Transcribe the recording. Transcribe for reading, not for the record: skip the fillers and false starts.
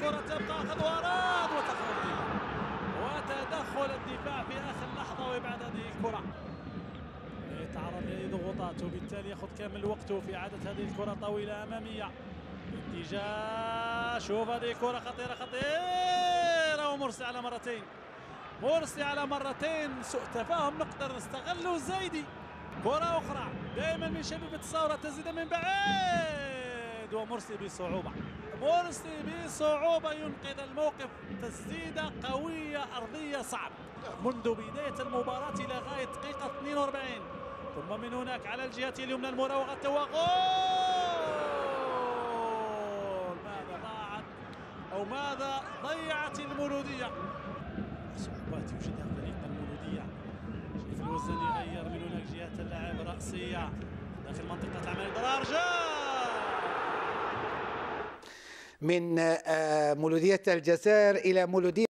الكرة تبقى خطوات وتدخل الدفاع في آخر لحظة وإبعاد هذه الكرة. يتعرض لأي ضغوطات وبالتالي يأخذ كامل وقته في إعادة هذه الكرة طويلة أمامية. اتجاه، شوف هذه كرة خطيرة ومرسي على مرتين. مرسي على مرتين، سوء تفاهم نقدر نستغله. زايدي كرة أخرى دائما من شبيبة الثورة، تسديد من بعيد ومرسي بصعوبة. مرسي بصعوبة ينقذ الموقف. تسديدة قوية أرضية صعبة منذ بداية المباراة إلى غاية دقيقة 42. ثم من هناك على الجهة اليمنى المراوغة وغول. ماذا ضاعت أو ماذا ضيعت المولودية؟ صعوبات يوجدها فريق المولودية. شايف الوزن يغير من هناك جهة اللاعب رأسية داخل منطقة العمل الضرار. من مولودية الجزائر إلى مولودية